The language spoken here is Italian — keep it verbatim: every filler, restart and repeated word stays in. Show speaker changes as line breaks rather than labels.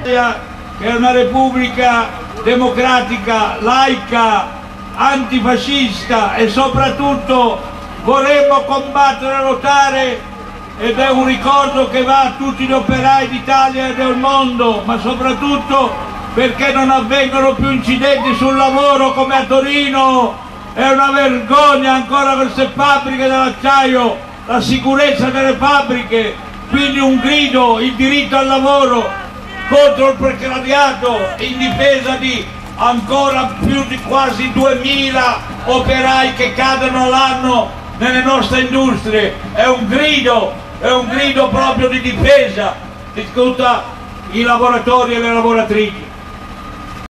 che è una repubblica democratica, laica, antifascista e soprattutto vorremmo combattere e lottare, ed è un ricordo che va a tutti gli operai d'Italia e del mondo, ma soprattutto perché non avvengono più incidenti sul lavoro come a Torino. È una vergogna ancora queste fabbriche dell'acciaio, la sicurezza delle fabbriche, quindi un grido, il diritto al lavoro contro il precariato, in difesa di ancora più di quasi duemila operai che cadono all'anno nelle nostre industrie. È un grido, è un grido proprio di difesa di tutti i lavoratori e le lavoratrici.